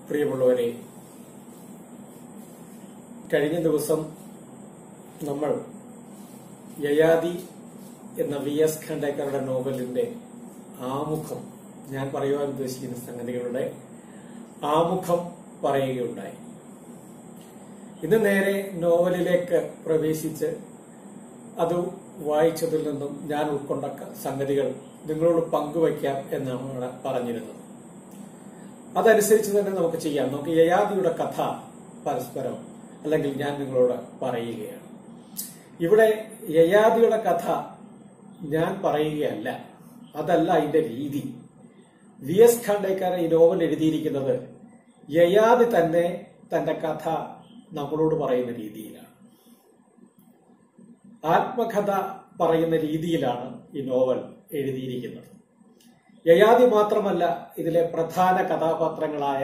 പ്രിയമുള്ളവരെ, കഴിഞ്ഞ ദിവസം നമ്മൾ യയാതി എന്ന വി.എസ്. ഖാണ്ഡേക്കറുടെ നോവലിന്റെ ആമുഖം, ഞാൻ പറയുവാൻ ഉദ്ദേശിക്കുന്ന സംഗതികളുടെ ആമുഖം പറയുകയുണ്ടായി. ഇന്ന് നേരെ നോവലിലേക്ക് പ്രവേശിച്ച് അത് വായിച്ചതിൽ നിന്നും ഞാൻ ഉൾക്കൊണ്ട സംഗതികൾ നിങ്ങളോട് പങ്കുവയ്ക്കാം എന്നാണ് പറഞ്ഞിരുന്നത്. അതനുസരിച്ച് തന്നെ നമുക്ക് ചെയ്യാം. നമുക്ക് യയാതിയുടെ കഥ പരസ്പരം അല്ലെങ്കിൽ ഞാൻ നിങ്ങളോട് പറയുകയാണ്. ഇവിടെ യയാതിയുടെ കഥ ഞാൻ പറയുകയല്ല, അതല്ല അതിന്റെ രീതി. വി.എസ്. ഖാണ്ഡേക്കർ ഈ നോവൽ എഴുതിയിരിക്കുന്നത് യയാതി തന്നെ തന്റെ കഥ നമ്മളോട് പറയുന്ന രീതിയിലാണ്, ആത്മകഥ പറയുന്ന രീതിയിലാണ് ഈ നോവൽ എഴുതിയിരിക്കുന്നത്. യയാതി മാത്രമല്ല, ഇതിലെ പ്രധാന കഥാപാത്രങ്ങളായ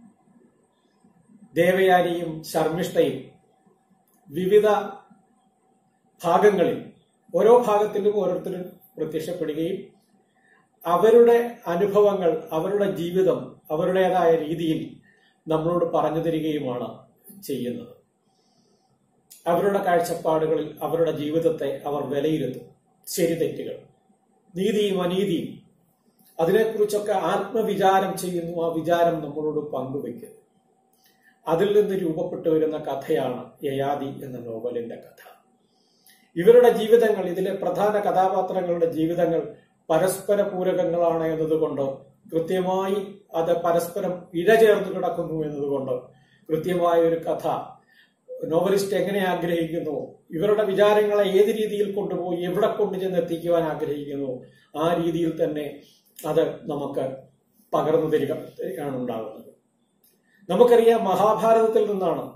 ദേവയാനിയും ശർമ്മിഷ്ഠയും വിവിധ ഭാഗങ്ങളിൽ ഓരോ ഭാഗത്തിലും ഓരോരുത്തരും പ്രത്യക്ഷപ്പെടുകയും അവരുടെ അനുഭവങ്ങൾ, അവരുടെ ജീവിതം അവരുടേതായ രീതിയിൽ നമ്മളോട് പറഞ്ഞു തരികയുമാണ് ചെയ്യുന്നത്. അവരുടെ കാഴ്ചപ്പാടുകളിൽ അവരുടെ ജീവിതത്തെ അവർ വിലയിരുത്തും. ശരി തെറ്റുകൾ, നീതിയും അനീതിയും, അതിനെക്കുറിച്ചൊക്കെ ആത്മവിചാരം ചെയ്യുന്നു. ആ വിചാരം നമ്മളോട് പങ്കുവയ്ക്കുന്നു. അതിൽ നിന്ന് രൂപപ്പെട്ടു വരുന്ന കഥയാണ് യയാതി എന്ന നോവലിന്റെ കഥ. ഇവരുടെ ജീവിതങ്ങൾ, ഇതിലെ പ്രധാന കഥാപാത്രങ്ങളുടെ ജീവിതങ്ങൾ പരസ്പര പൂരകങ്ങളാണ് എന്നതുകൊണ്ട്, കൃത്യമായി അത് പരസ്പരം ഇഴചേർന്ന് കിടക്കുന്നു എന്നതുകൊണ്ട് കൃത്യമായ ഒരു കഥ നോവലിസ്റ്റ് എങ്ങനെ ആഗ്രഹിക്കുന്നു, ഇവരുടെ വിചാരങ്ങളെ ഏത് രീതിയിൽ കൊണ്ടുപോയി എവിടെ കൊണ്ടുചെന്ന് എത്തിക്കുവാൻ ആഗ്രഹിക്കുന്നു, ആ രീതിയിൽ തന്നെ അത് നമുക്ക് പകർന്നു തരികയാണ് ഉണ്ടാകുന്നത്. നമുക്കറിയാം, മഹാഭാരതത്തിൽ നിന്നാണ്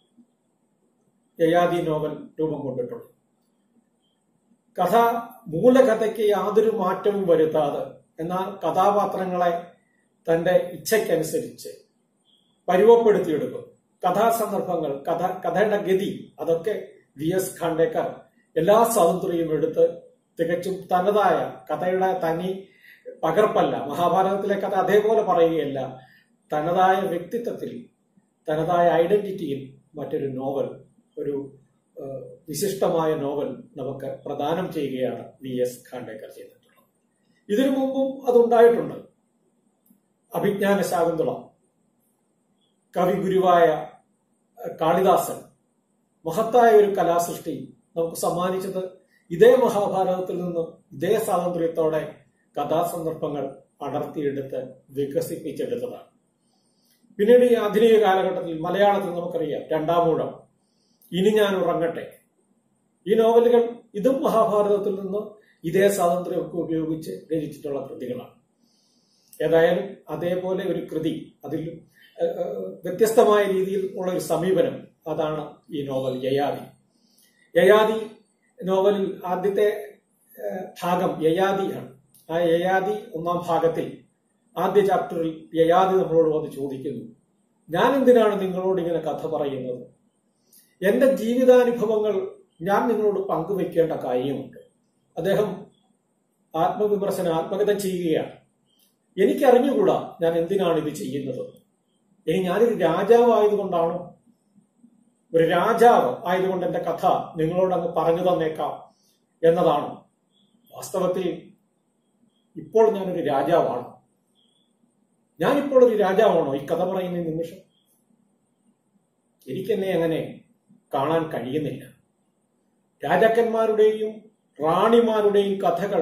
യയാതി നോവൽ രൂപം കൊണ്ടിട്ടുള്ളത്. കഥ മൂലകഥയ്ക്ക് യാതൊരു മാറ്റവും വരുത്താതെ, എന്നാൽ കഥാപാത്രങ്ങളെ തന്റെ ഇച്ഛയ്ക്കനുസരിച്ച് പരുവപ്പെടുത്തിയെടുക്കും. കഥാസന്ദർഭങ്ങൾ, കഥയുടെ ഗതി, അതൊക്കെ വി.എസ്. ഖാണ്ഡേക്കർ എല്ലാ സ്വാതന്ത്ര്യവും എടുത്ത് തികച്ചും തനതായ കഥയുടെ തനി പകർപ്പല്ല. മഹാഭാരതത്തിലെ കഥ അതേപോലെ പറയുകയല്ല, തനതായ വ്യക്തിത്വത്തിൽ, തനതായ ഐഡന്റിറ്റിയിൽ മറ്റൊരു നോവൽ, ഒരു വിശിഷ്ടമായ നോവൽ നമുക്ക് പ്രദാനം ചെയ്യുകയാണ് വി.എസ്. ഖാണ്ഡേക്കർ ചെയ്തിട്ടുള്ളത്. ഇതിനു മുമ്പും അതുണ്ടായിട്ടുണ്ട്. അഭിജ്ഞാന ശാകുന്തളം, കവി ഗുരുവായ കാളിദാസൻ മഹത്തായ ഒരു കലാസൃഷ്ടി നമുക്ക് സമ്മാനിച്ചത് ഇതേ മഹാഭാരതത്തിൽ നിന്ന് ഇതേ സ്വാതന്ത്ര്യത്തോടെ കഥാസന്ദർഭങ്ങൾ അടർത്തിയെടുത്ത് വികസിപ്പിച്ചെടുത്തതാണ്. പിന്നീട് ഈ ആധുനിക കാലഘട്ടത്തിൽ മലയാളത്തിൽ നമുക്കറിയാം രണ്ടാമൂഴം, ഇനി ഞാൻ ഉറങ്ങട്ടെ, ഈ നോവലുകൾ ഇതും മഹാഭാരതത്തിൽ നിന്ന് ഇതേ സ്വാതന്ത്ര്യമൊക്കെ ഉപയോഗിച്ച് രചിച്ചിട്ടുള്ള കൃതികളാണ്. ഏതായാലും അതേപോലെ ഒരു കൃതി, അതിൽ വ്യത്യസ്തമായ രീതിയിൽ ഉള്ള ഒരു സമീപനം, അതാണ് ഈ നോവൽ യയാതി. യയാതി നോവലിൽ ആദ്യത്തെ ഭാഗം യയാതിയാണ്. ആ യയാതി ഒന്നാം ഭാഗത്തിൽ ആദ്യ ചാപ്റ്ററിൽ യയാതി നമ്മളോട് വന്ന് ചോദിക്കുന്നു, ഞാൻ എന്തിനാണ് നിങ്ങളോട് ഇങ്ങനെ കഥ പറയുന്നത്? എന്റെ ജീവിതാനുഭവങ്ങൾ ഞാൻ നിങ്ങളോട് പങ്കുവെക്കേണ്ട കാര്യമുണ്ട്. അദ്ദേഹം ആത്മകഥ ചെയ്യുകയാണ്. എനിക്കറിഞ്ഞുകൂടാ ഞാൻ എന്തിനാണ് ഇത് ചെയ്യുന്നത്. ഇനി ഞാനൊരു രാജാവ് ആയതുകൊണ്ടാണോ? ഒരു രാജാവ് ആയതുകൊണ്ട് എന്റെ കഥ നിങ്ങളോട് അങ്ങ് പറഞ്ഞു തന്നേക്കാം എന്നതാണോ? വാസ്തവത്തിൽ ഇപ്പോൾ ഞാനൊരു രാജാവാണ്. ഞാനിപ്പോൾ ഒരു രാജാവാണോ ഈ കഥ പറയുന്ന നിമിഷം? എനിക്കെന്നെ അങ്ങനെ കാണാൻ കഴിയുന്നില്ല. രാജാക്കന്മാരുടെയും റാണിമാരുടെയും കഥകൾ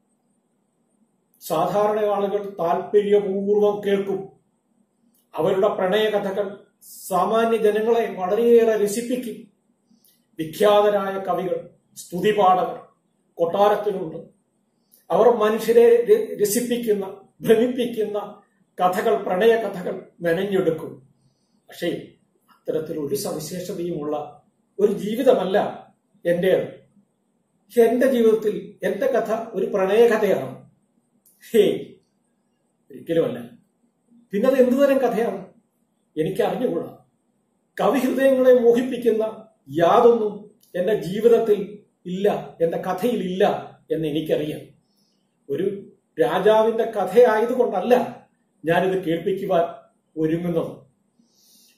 സാധാരണ ആളുകൾ താല്പര്യപൂർവ്വം കേൾക്കും. അവരുടെ പ്രണയകഥകൾ സാമാന്യ ജനങ്ങളെ വളരെയേറെ രസിപ്പിക്കും. വിഖ്യാതരായ കവികൾ, സ്തുതിപാഠകർ കൊട്ടാരത്തിലുണ്ട്. അവർ മനുഷ്യരെ രസിപ്പിക്കുന്ന, ഭ്രമിപ്പിക്കുന്ന കഥകൾ, പ്രണയ കഥകൾ മെനഞ്ഞെടുക്കും. പക്ഷേ അത്തരത്തിൽ ഒരു സവിശേഷതയുമുള്ള ഒരു ജീവിതമല്ല എന്റേത്. എന്റെ ജീവിതത്തിൽ എന്റെ കഥ ഒരു പ്രണയകഥയാണ്. ഒരിക്കലുമല്ല. പിന്നത് എന്തുതരം കഥയാണ്? എനിക്ക് അറിഞ്ഞുകൂടാ. കവിഹൃദയങ്ങളെ മോഹിപ്പിക്കുന്ന യാതൊന്നും എന്റെ ജീവിതത്തിൽ ഇല്ല, എന്റെ കഥയിൽ ഇല്ല എന്ന് എനിക്കറിയാം. ഒരു രാജാവിന്റെ കഥയായതുകൊണ്ടല്ല ഞാനിത് കേൾപ്പിക്കുവാൻ ഒരുങ്ങുന്നത്.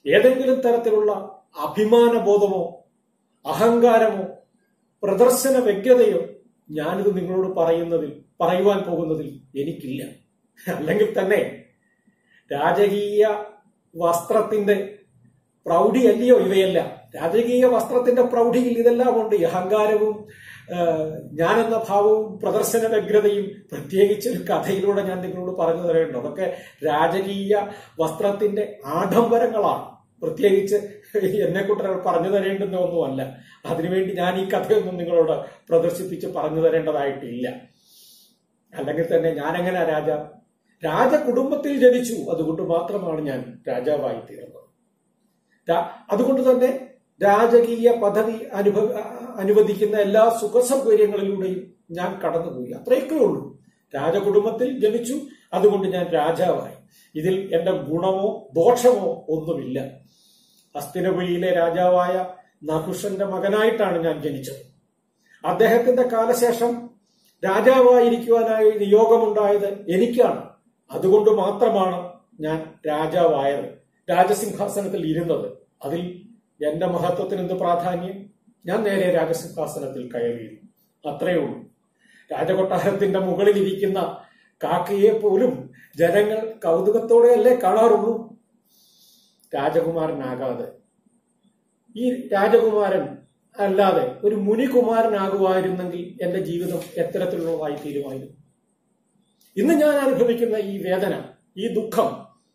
ഏതെങ്കിലും തരത്തിലുള്ള അഭിമാനബോധമോ അഹങ്കാരമോ പ്രദർശന വ്യഗ്രതയോ ഞാനിത് നിങ്ങളോട് പറയുവാൻ പോകുന്നതിൽ എനിക്കില്ല. അല്ലെങ്കിൽ തന്നെ രാജകീയ വസ്ത്രത്തിന്റെ പ്രൗഢി അല്ലയോ ഇവയല്ല. രാജകീയ വസ്ത്രത്തിന്റെ പ്രൗഢിയിൽ ഇതെല്ലാം ഉണ്ട്. അഹങ്കാരവും ഞാനെന്ന ഭാവവും പ്രദർശന വ്യഗ്രതയും പ്രത്യേകിച്ച് ഒരു കഥയിലൂടെ ഞാൻ നിങ്ങളോട് പറഞ്ഞു തരേണ്ടത്. അതൊക്കെ രാജകീയ വസ്ത്രത്തിന്റെ ആഡംബരങ്ങളാണ്. പ്രത്യേകിച്ച് എന്നെക്കുറിച്ച് പറഞ്ഞു തരേണ്ടുന്ന ഒന്നുമല്ല. അതിനുവേണ്ടി ഞാൻ ഈ കഥയൊന്നും നിങ്ങളോട് പ്രദർശിപ്പിച്ച് പറഞ്ഞു തരേണ്ടതായിട്ടില്ല. അല്ലെങ്കിൽ തന്നെ ഞാനെങ്ങനെ രാജകുടുംബത്തിൽ ജനിച്ചു, അതുകൊണ്ട് മാത്രമാണ് ഞാൻ രാജാവായി തീർന്നത്. അതുകൊണ്ട് തന്നെ രാജകീയ പദവി അനുവദിക്കുന്ന എല്ലാ സുഖസൗകര്യങ്ങളിലൂടെയും ഞാൻ കടന്നുപോയി. അത്രയൊക്കെ ഉള്ളൂ. രാജകുടുംബത്തിൽ ജനിച്ചു, അതുകൊണ്ട് ഞാൻ രാജാവായി. ഇതിൽ എന്റെ ഗുണമോ ദോഷമോ ഒന്നുമില്ല. ഹസ്തിനപുരിയിലെ രാജാവായ നഹുഷന്റെ മകനായിട്ടാണ് ഞാൻ ജനിച്ചത്. അദ്ദേഹത്തിന്റെ കാലശേഷം രാജാവായിരിക്കുവാനായി നിയോഗമുണ്ടായത് എനിക്കാണ്. അതുകൊണ്ട് മാത്രമാണ് ഞാൻ രാജാവായത്, രാജസിംഹാസനത്തിൽ ഇരുന്നത്. അതിൽ എന്റെ മഹത്വത്തിന് എന്ത് പ്രാധാന്യം? ഞാൻ നേരെ രാജസിംഹാസനത്തിൽ കയറിയിരുന്നു. അത്രയേ ഉള്ളൂ. രാജകൊട്ടാരത്തിന്റെ മുകളിൽ ഇരിക്കുന്ന കാക്കയെ പോലും ജനങ്ങൾ കൗതുകത്തോടെയല്ലേ കാണാറുള്ളൂ. രാജകുമാരനാകാതെ, ഈ രാജകുമാരൻ അല്ലാതെ ഒരു മുനികുമാരനാകുമായിരുന്നെങ്കിൽ എന്റെ ജീവിതം എത്തരത്തിലുള്ളതായി തീരുമായിരുന്നു. ഇന്ന് ഞാൻ അനുഭവിക്കുന്ന ഈ വേദന, ഈ ദുഃഖം,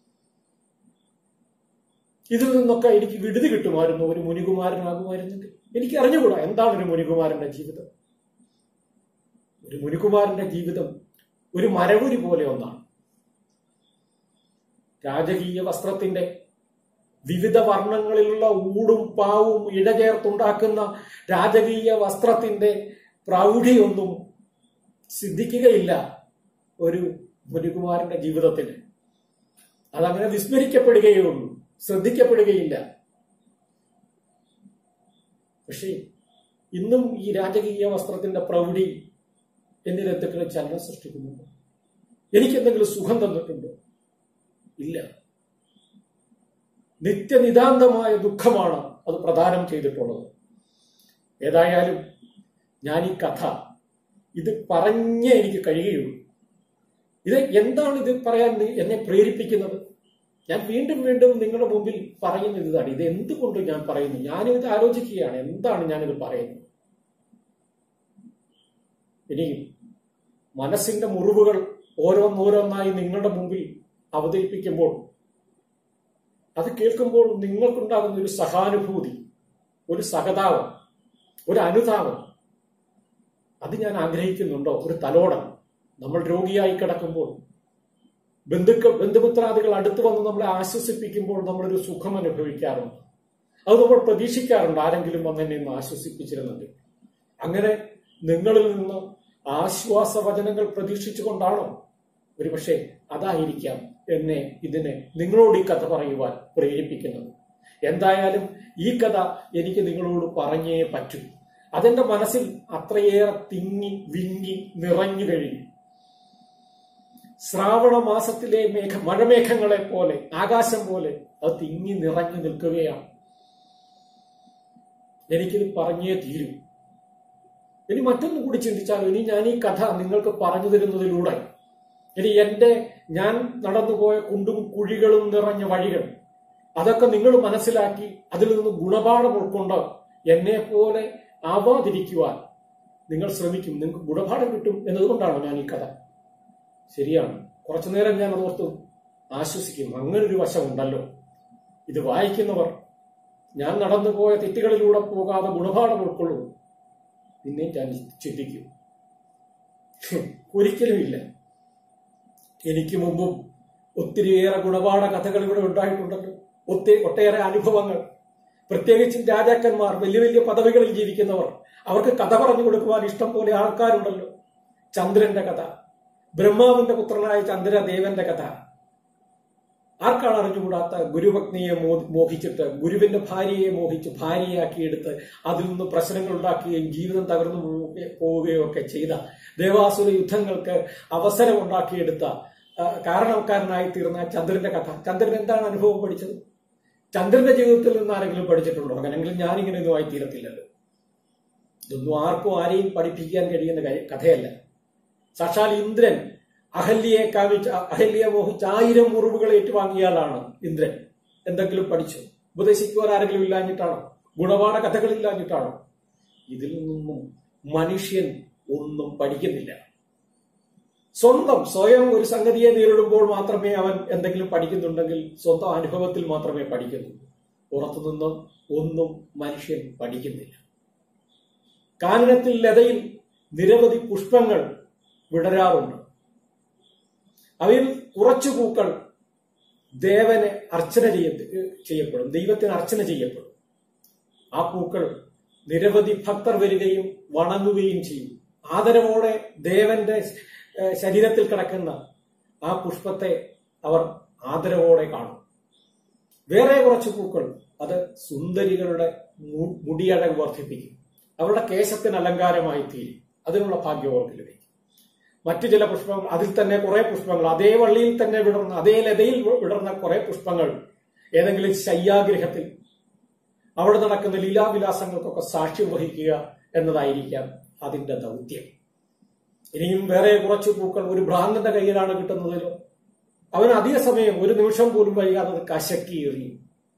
ഇതിൽ നിന്നൊക്കെ എനിക്ക് വിടുതി കിട്ടുമായിരുന്നു ഒരു മുനികുമാരനാകുമായിരുന്നെങ്കിൽ. എനിക്ക് അറിഞ്ഞുകൂടാ എന്താണ് ഒരു മുനികുമാരന്റെ ജീവിതം. ഒരു മുനികുമാരന്റെ ജീവിതം ഒരു മരവുരി പോലെ ഒന്നാണ്. രാജകീയ വസ്ത്രത്തിന്റെ വിവിധ വർണ്ണങ്ങളിലുള്ള ഊടും പാവും ഇഴചേർത്തുണ്ടാക്കുന്ന രാജകീയ വസ്ത്രത്തിന്റെ പ്രൗഢിയൊന്നും സിദ്ധിക്കുകയില്ല ഒരു മുനികുമാരന്റെ ജീവിതത്തിന്. അതങ്ങനെ വിസ്മരിക്കപ്പെടുകയേ ഉള്ളൂ, ശ്രദ്ധിക്കപ്പെടുകയില്ല. പക്ഷേ ഇന്നും ഈ രാജകീയ വസ്ത്രത്തിന്റെ പ്രൗഢി എന്നിൽ എന്തെങ്കിലും ചലനം സൃഷ്ടിക്കുന്നുണ്ടോ? എനിക്കെന്തെങ്കിലും സുഖം തന്നിട്ടുണ്ടോ? ഇല്ല. നിത്യനിതാന്തമായ ദുഃഖമാണ് അത് പ്രദാനം ചെയ്തിട്ടുള്ളത്. ഏതായാലും ഞാൻ ഈ കഥ ഇത് പറഞ്ഞേ എനിക്ക് കഴിയുകയുള്ളൂ. ഇത് എന്താണ് ഇത് പറയാൻ എന്നെ പ്രേരിപ്പിക്കുന്നത്? ഞാൻ വീണ്ടും വീണ്ടും നിങ്ങളുടെ മുമ്പിൽ പറയുന്നത് ഇതാണ്. ഇത് എന്തുകൊണ്ട് ഞാൻ പറയുന്നു? ഞാനിത് ആലോചിക്കുകയാണ്, എന്താണ് ഞാനിത് പറയുന്നത്. ഇനി മനസ്സിന്റെ മുറിവുകൾ ഓരോന്നോരോന്നായി നിങ്ങളുടെ മുമ്പിൽ അവതരിപ്പിക്കുമ്പോൾ, അത് കേൾക്കുമ്പോൾ നിങ്ങൾക്കുണ്ടാകുന്ന ഒരു സഹാനുഭൂതി, ഒരു സഹതാപം, ഒരു അനുതാപം, അത് ഞാൻ ആഗ്രഹിക്കുന്നുണ്ടോ? ഒരു തലോടം. നമ്മൾ രോഗിയായി കിടക്കുമ്പോൾ ബന്ധുമിത്രാദികൾ അടുത്ത് വന്ന് നമ്മളെ ആശ്വസിപ്പിക്കുമ്പോൾ നമ്മളൊരു സുഖം അനുഭവിക്കാറുണ്ട്. അത് നമ്മൾ പ്രതീക്ഷിക്കാറുണ്ട്, ആരെങ്കിലും വന്ന് എന്നെ ഒന്ന് ആശ്വസിപ്പിച്ചിരുന്നെങ്കിൽ. അങ്ങനെ നിങ്ങളിൽ നിന്ന് ആശ്വാസവചനങ്ങൾ പ്രതീക്ഷിച്ചുകൊണ്ടാണോ? ഒരുപക്ഷെ അതായിരിക്കാം ഇതിനെ നിങ്ങളോട് ഈ കഥ പറയുവാൻ പ്രേരിപ്പിക്കുന്നത്. എന്തായാലും ഈ കഥ എനിക്ക് നിങ്ങളോട് പറഞ്ഞേ പറ്റൂ. അതെന്റെ മനസ്സിൽ അത്രയേറെ തിങ്ങി വിങ്ങി നിറഞ്ഞു കഴിഞ്ഞു. ശ്രാവണ മാസത്തിലെ മഴമേഘങ്ങളെ പോലെ, ആകാശം പോലെ അത് തിങ്ങി നിറഞ്ഞു നിൽക്കുകയാണ്. എനിക്കിത് പറഞ്ഞേ തീരൂ. ഇനി മറ്റൊന്നും കൂടി ചിന്തിച്ചാലും, ഇനി ഞാൻ ഈ കഥ നിങ്ങൾക്ക് പറഞ്ഞു തരുന്നതിലൂടെ ഇനി ഞാൻ നടന്നുപോയ കുണ്ടും കുഴികളും നിറഞ്ഞ വഴികൾ, അതൊക്കെ നിങ്ങൾ മനസ്സിലാക്കി അതിൽ നിന്ന് ഗുണപാഠം ഉൾക്കൊണ്ട് എന്നെ പോലെ ആവാതിരിക്കുവാൻ നിങ്ങൾ ശ്രമിക്കും. നിങ്ങൾക്ക് ഗുണപാഠം കിട്ടും എന്നതുകൊണ്ടാണ് ഞാൻ ഈ കഥ. ശരിയാണ്, കുറച്ചു നേരം ഞാൻ അതോർത്ത് ആശ്വസിക്കും. അങ്ങനൊരു വശമുണ്ടല്ലോ. ഇത് വായിക്കുന്നവർ ഞാൻ നടന്നുപോയ തെറ്റുകളിലൂടെ പോകാതെ ഗുണപാഠം ഉൾക്കൊള്ളും. പിന്നെ ഞാൻ ചിന്തിക്കും, ഒരിക്കലുമില്ല. എനിക്ക് മുമ്പും ഒത്തിരിയേറെ ഗുണപാഠ കഥകൾ ഇവിടെ ഉണ്ടായിട്ടുണ്ടല്ലോ. ഒട്ടേറെ അനുഭവങ്ങൾ. പ്രത്യേകിച്ചും രാജാക്കന്മാർ, വലിയ വലിയ പദവികളിൽ ജീവിക്കുന്നവർ, അവർക്ക് കഥ പറഞ്ഞു കൊടുക്കുവാൻ ഇഷ്ടം പോലെ ആൾക്കാരുണ്ടല്ലോ. ചന്ദ്രന്റെ കഥ, ബ്രഹ്മാവിന്റെ പുത്രനായ ചന്ദ്രദേവന്റെ കഥ. ആർക്കാണ് അറിഞ്ഞുകൂടാത്ത ഗുരുപത്നിയെ മോഹിച്ചിട്ട്, ഗുരുവിന്റെ ഭാര്യയെ മോഹിച്ച് ഭാര്യയാക്കിയെടുത്ത് അതിൽ നിന്ന് പ്രശ്നങ്ങൾ ഉണ്ടാക്കുകയും ജീവിതം തകർന്നു പോവുകയോ ഒക്കെ ചെയ്ത, ദേവാസുര യുദ്ധങ്ങൾക്ക് അവസരം ഉണ്ടാക്കിയെടുത്ത കാരണക്കാരനായി തീർന്ന ചന്ദ്രന്റെ കഥ. ചന്ദ്രൻ എന്താണ് അനുഭവം പഠിച്ചത്? ചന്ദ്രന്റെ ജീവിതത്തിൽ നിന്ന് ആരെങ്കിലും പഠിച്ചിട്ടുണ്ടോ? അങ്ങനെങ്കിൽ ഞാനിങ്ങനെയൊന്നും ആയി തീരത്തില്ലല്ലോ. ഇതൊന്നും ആർക്കും ആരെയും പഠിപ്പിക്കാൻ കഴിയുന്ന കഥയല്ല. സാക്ഷാൽ ഇന്ദ്രൻ അഹല്യയെ മോഹിച്ച് 1000 മുറിവുകൾ ഏറ്റുവാങ്ങിയാലാണ് ഇന്ദ്രൻ. എന്തെങ്കിലും പഠിച്ചു? ഉപദേശിക്കുവാൻ ആരെങ്കിലും ഇല്ലാഞ്ഞിട്ടാണോ? ഗുണപാഠ കഥകളില്ലാഞ്ഞിട്ടാണോ? ഇതിൽ നിന്നും മനുഷ്യൻ ഒന്നും പഠിക്കുന്നില്ല. സ്വയം ഒരു സംഗതിയെ നേരിടുമ്പോൾ മാത്രമേ അവൻ എന്തെങ്കിലും പഠിക്കുന്നുണ്ടെങ്കിൽ സ്വന്തം അനുഭവത്തിൽ മാത്രമേ പഠിക്കുന്നുള്ളൂ. പുറത്തുനിന്നും ഒന്നും മനുഷ്യൻ പഠിക്കുന്നില്ല. കാനനത്തിൽ ലതയിൽ നിരവധി പുഷ്പങ്ങൾ വിടരാറുണ്ട്. അവയിൽ കുറച്ചു പൂക്കൾ ദേവനെ അർച്ചന ചെയ്യപ്പെടും, ദൈവത്തിന് അർച്ചന ചെയ്യപ്പെടും. ആ പൂക്കൾ നിരവധി ഭക്തർ വരികയും വണങ്ങുകയും ചെയ്യും. ആദരവോടെ ദേവന്റെ ശരീരത്തിൽ കിടക്കുന്ന ആ പുഷ്പത്തെ അവർ ആദരവോടെ കാണും. വേറെ കുറച്ച് പൂക്കൾ അത് സുന്ദരികളുടെ മുടിയഴക് വർദ്ധിപ്പിക്കും, അവരുടെ കേശത്തിന് അലങ്കാരമായി തീരും. അതിനുള്ള ഭാഗ്യം അവർക്ക് ലഭിക്കും. മറ്റു ചില പുഷ്പങ്ങൾ, അതിൽ തന്നെ കുറെ പുഷ്പങ്ങൾ, അതേ വള്ളിയിൽ തന്നെ വിടർന്ന, അതേ ലതയിൽ വിടർന്ന കുറെ പുഷ്പങ്ങൾ ഏതെങ്കിലും ശയ്യാഗ്രഹത്തിൽ അവിടെ നടക്കുന്ന ലീലാവിലാസങ്ങൾക്കൊക്കെ സാക്ഷ്യം വഹിക്കുക എന്നതായിരിക്കാം അതിന്റെ ദൗത്യം. ഇനിയും വേറെ കുറച്ച് പൂക്കൾ ഒരു ഭ്രാന്തന്റെ കയ്യിലാണ് കിട്ടുന്നതിലോ അവൻ അധിക സമയം, ഒരു നിമിഷം പോലും വൈകാതെ അത് കശക്കി എറിയും.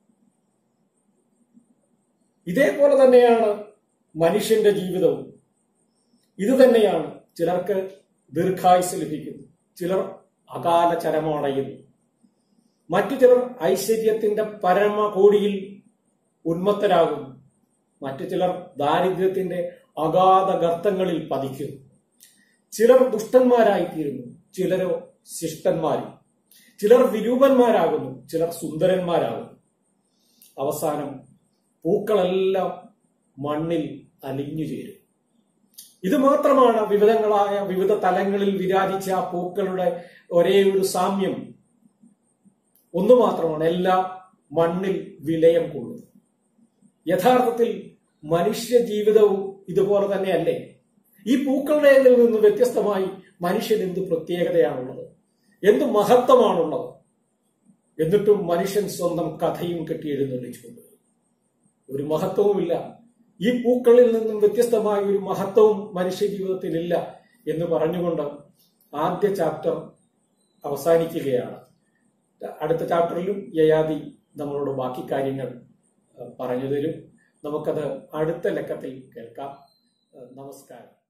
ഇതേപോലെ തന്നെയാണ് മനുഷ്യന്റെ ജീവിതവും. ഇത് തന്നെയാണ് ചിലർക്ക് ദീർഘായുസ് ലഭിക്കുന്നു, ചിലർ അകാല ചരമമടയുന്നു, മറ്റു ചിലർ ഐശ്വര്യത്തിന്റെ പരമകോടിയിൽ ഉന്മത്തരാകുന്നു, മറ്റു ചിലർ ദാരിദ്ര്യത്തിന്റെ അഗാധ ഗർത്തങ്ങളിൽ പതിക്കുന്നു. ചിലർ ദുഷ്ടന്മാരായിത്തീരുന്നു, ചിലരോ ശിഷ്ടന്മാരും. ചിലർ വിരൂപന്മാരാകുന്നു, ചിലർ സുന്ദരന്മാരാകുന്നു. അവസാനം പൂക്കളെല്ലാം മണ്ണിൽ അലിഞ്ഞു ചേരും. ഇത് മാത്രമാണ് വിവിധ തലങ്ങളിൽ വിരാജിച്ച ആ പൂക്കളുടെ ഒരേ ഒരു സാമ്യം. ഒന്നു മാത്രമാണ്, എല്ലാം മണ്ണിൽ വിലയം കൊള്ളുന്നു. യഥാർത്ഥത്തിൽ മനുഷ്യ ജീവിതവും ഇതുപോലെ തന്നെയല്ലേ? ഈ പൂക്കളുടേതിൽ നിന്ന് വ്യത്യസ്തമായി മനുഷ്യൻ എന്ത് പ്രത്യേകതയാണുള്ളത്, എന്ത് മഹത്വമാണുള്ളത്? എന്നിട്ടും മനുഷ്യൻ സ്വന്തം കഥയും കെട്ടി എഴുന്നള്ളിച്ചുകൊണ്ട് ഒരു മഹത്വവുമില്ല. ഈ പൂക്കളിൽ നിന്നും വ്യത്യസ്തമായ ഒരു മഹത്വവും മനുഷ്യ ജീവിതത്തിലില്ല എന്ന് പറഞ്ഞുകൊണ്ട് ആദ്യ ചാപ്റ്റർ അവസാനിക്കുകയാണ്. അടുത്ത ചാപ്റ്ററിലും യയാതി നമ്മളോട് ബാക്കി കാര്യങ്ങൾ പറഞ്ഞു തരും. നമുക്കത് അടുത്ത ലക്കത്തിൽ കേൾക്കാം. നമസ്കാരം.